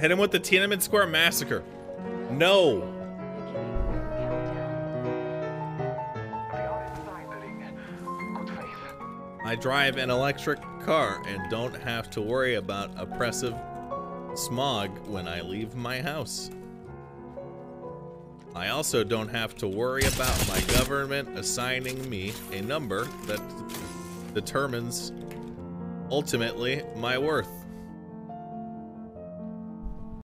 Hit him with the Tiananmen Square Massacre. No. I drive an electric car and don't have to worry about oppressive smog when I leave my house. I also don't have to worry about my government assigning me a number that determines ultimately my worth.